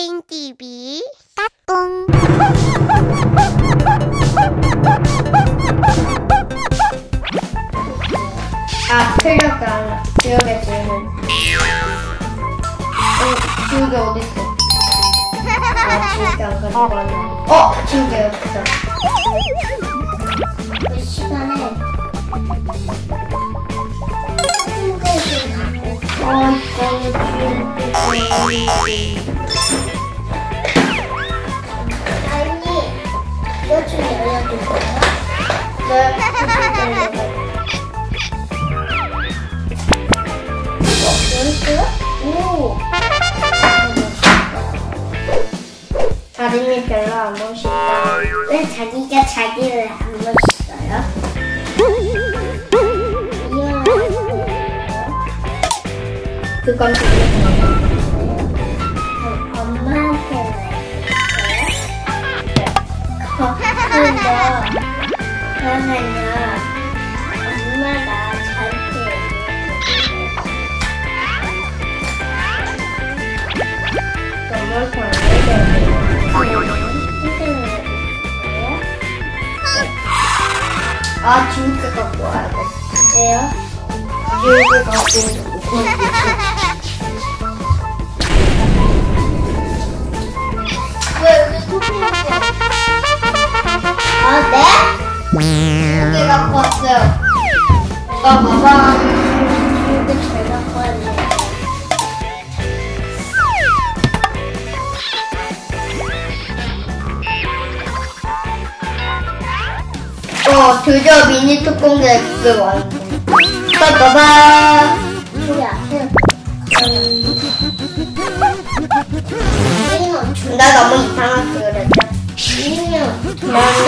잉잉 TV 까꿍. 아, 틀렸다. 지우개 질문. 지우개 어딨어? 아, 지우개 안 가지고 왔네. 지우개 여기 있어. 그 시간에 침대를 갖고 아니, 이거 좀 열려줄 거야? 네. 열었어요? 오! 다리미 별로 안 멋있다. 왜 자기가 자기를 안 멋있어요? 그건 엄마한테 말했어요? 그러면요 엄마가 저한테 아, 지우개 갖고 와야 돼. 왜요? 지우개 갖고 왜 여기 소품이 있어? 아, 네? 지우개 갖고 왔어요. 나 봐봐. 지우개 잘 갖고 왔네. 드디어 미니 뚜껑에 그게 왔네. 빠빠바. 소리 안 해. 나 너무 이상하게 그랬죠?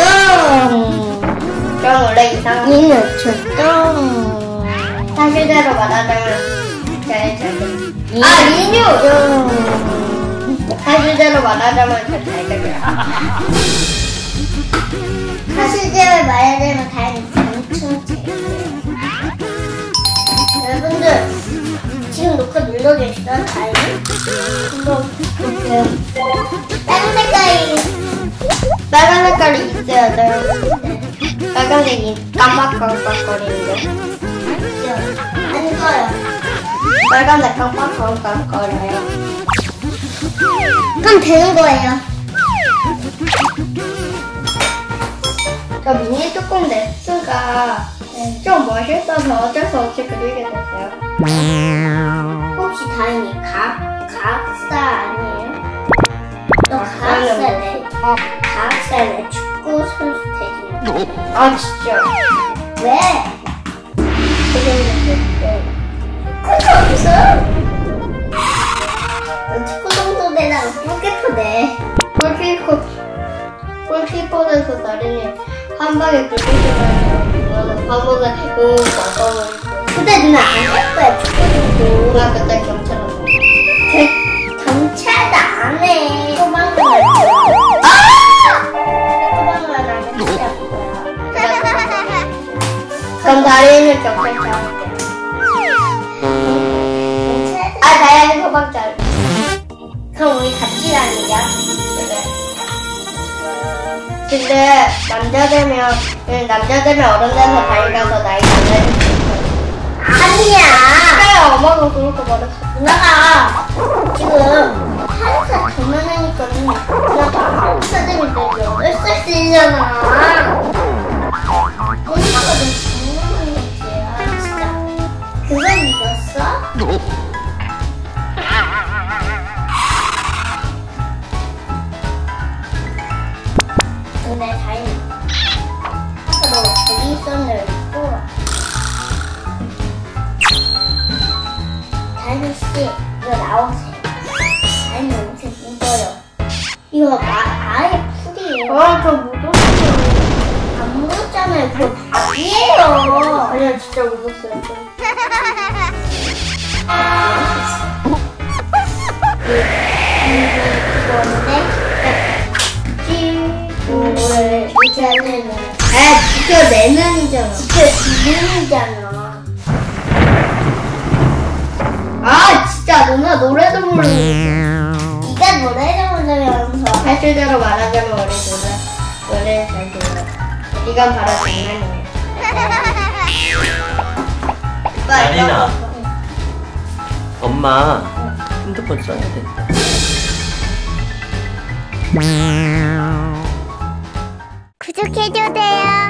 그럼 원래 이상한 니는 줬죠. 사실대로 말하자면 잘 리뉴! 사실대로 말하자면 잘 그래. 사실대로 말하자면 다행히 엄청 재밌어요. 여러분들 지금 녹화 눌러 계시죠? 다행히 한번 볼게요. 빨간 색깔이 있어야 돼요. 네. 빨간색이 깜빡깜빡거리는데 안 꺼요. 빨간색 깜빡깜빡거려요. 그럼 되는 거예요. 저 미니 뚜껑 냈으가 좀 멋있어서 어쩔 수 없이 그리게 됐어요. 혹시 다행히 각살 아니에요? 너 각살래? 각살래? 축구 선수 되지? 아 진짜? 왜? 그게 없어? 너 축구 선수 되다가 골키퍼 돼. 골키퍼 돼서 나린이 한 방에 굴리지만 바보가 맞아버리고. 그때 누나 안 했어요. 축구도. 나 그때 경찰 안 해. 경찰도 안 해. 소방관 소방관 안 했을 거야. 그럼 다린이는 경찰차 할게. 다린이 소방차. 그럼 우리 같이 다니자. 근데 남자 되면 어른 돼서 다니면서 나이 장난이 아니야. 그래, 엄마가 그렇게 말했어. 누나가 지금 1살 더 많으니까 누나가 9살 되면 되게 8살이잖아. 엄마가 너 장난하는 거지. 아 진짜. 그걸 믿었어? 근데 다행히 아까 너 저기 있었는데 또 다행히씨 이거 나오세요. 다행히 옷에 묻어요. 이거 아예 풀이에요. 아 저 묻었어요. 안 묻었잖아요. 그거 밥이에요. 아니야 진짜 묻었어요. 이거인데 이제는 진짜 내 눈이잖아. 진짜 네 눈이잖아. 아 진짜 누나 노래도 모르고 네가 노래도 실제로 말하자면 우리 노래 잘 불러. 이건 바로 장난이에요. 아니나. 엄마 핸드폰 써야 된다. 구독해줘도 돼요.